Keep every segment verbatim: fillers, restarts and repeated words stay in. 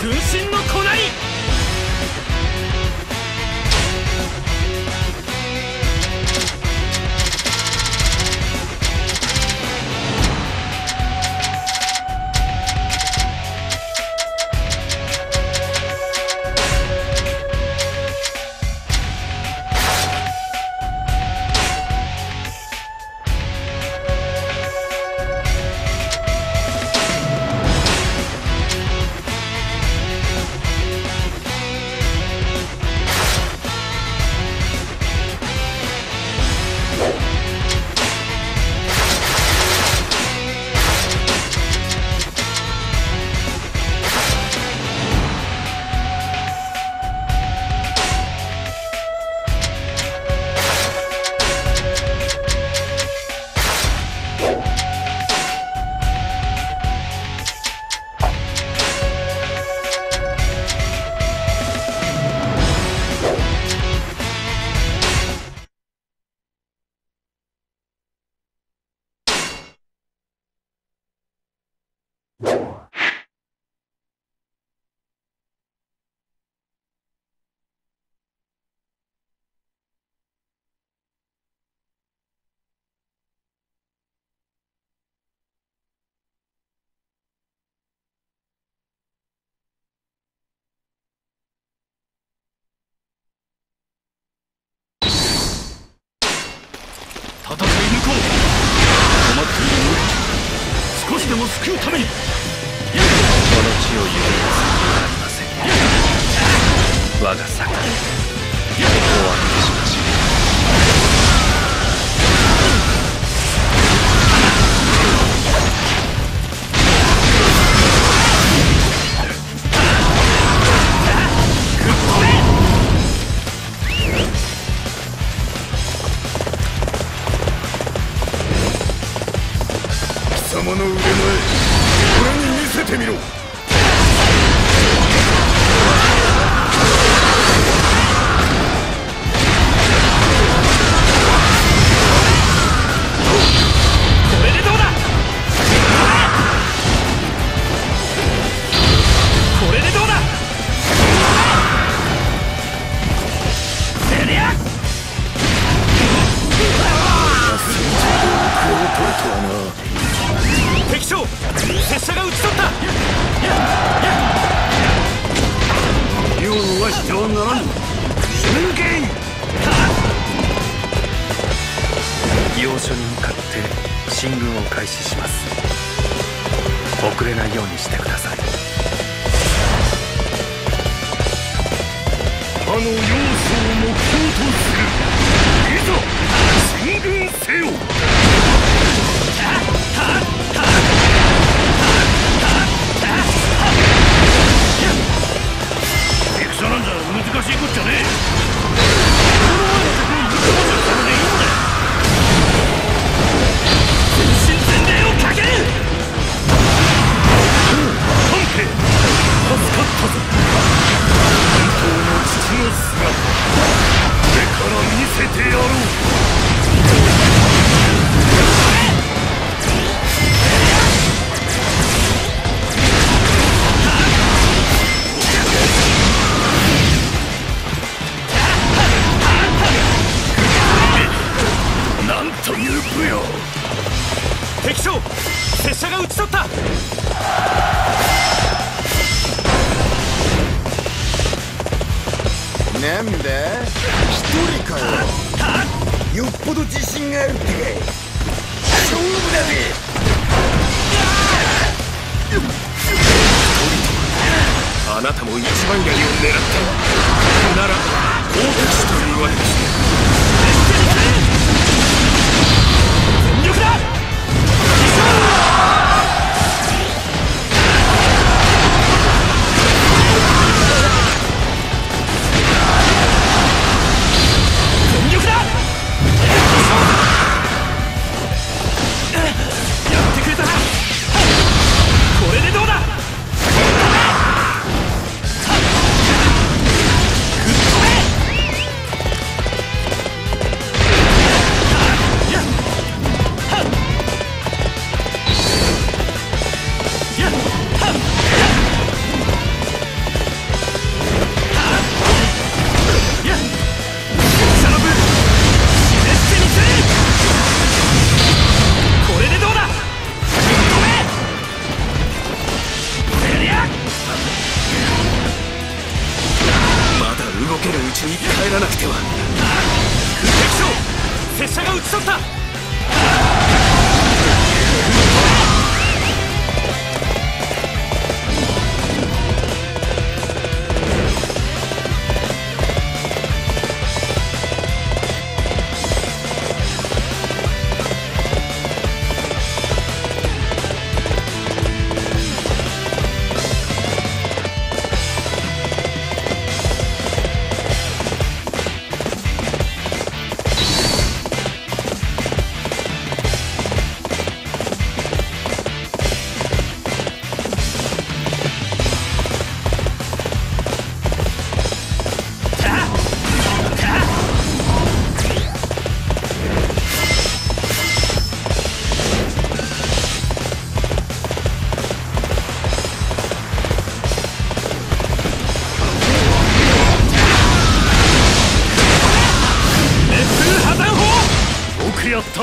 分身の粉に。戦い抜こう。困っている者少しでも救うために。この地を揺るがす気はありません。我が策でおわびしましょう。貴様の腕前、俺に見せてみろ。これでどうだ。これでどうだ。せりゃ敵将、拙者が討ち取った。手を逃してはならぬ。攻め抜け。要所に向かって進軍を開始します。遅れないようにしてください。あの要素を目標とする。いざ進軍せよ。戦なんざ難しいこっちゃねえ。全身全霊をかける。本家助かったぞ。本当の父の姿、これから見せてやろう。なんという武勇。敵将、拙者が討ち取った。なんだ、一人かよ。よっぽど自信があるってかい。勝負だぜ。あなたも一番槍を狙ったなら好敵手というわけですね。全力だ。全力だ。やってくれたな。これでどうだ。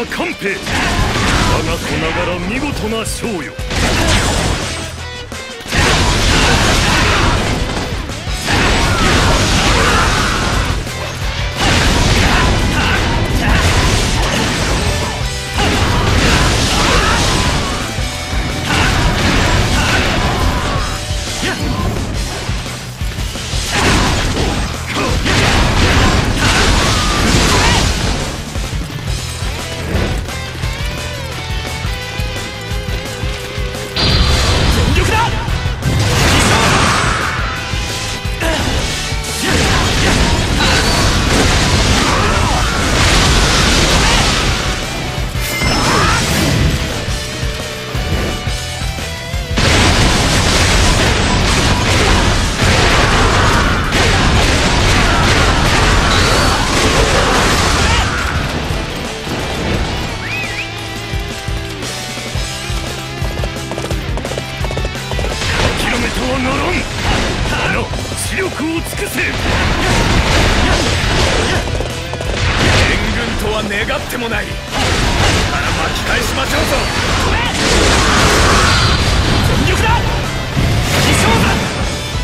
った官兵、我が子ながら見事な勝よ。視力を尽くせ。援軍とは願ってもない。から巻き返しましょうぞ。全力だ。飛翔だ。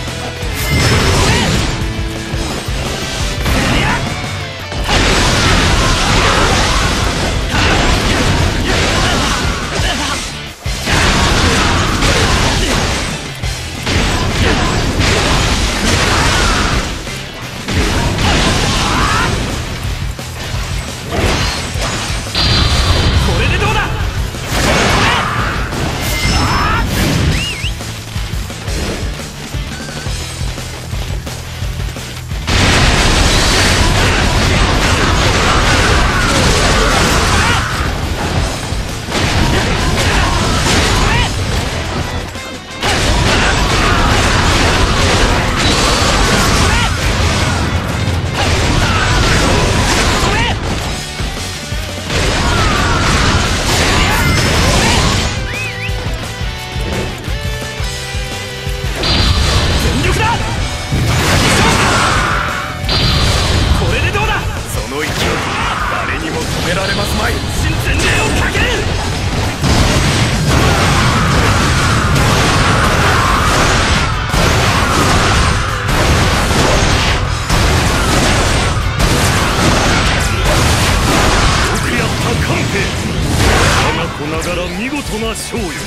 見事な勝利。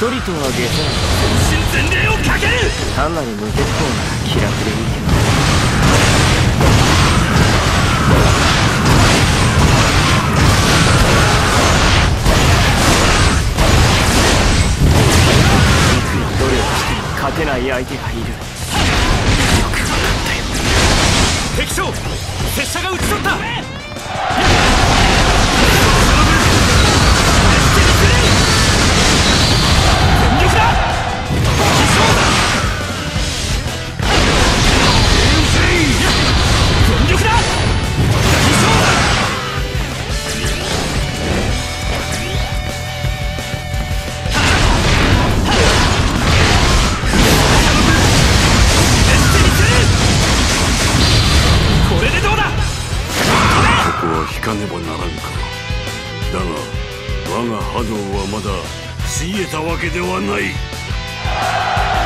とは下世話全身全霊をかける。 単なる無鉄砲なら気楽でいいけど。努力しても勝てない相手がいる。よく分かったよ。 敵将拙者が討ち取った。全力だ。全力だ。これでどうだ。 ここは引かねばならんか。だが我が波動はまだ過ぎえたわけではない。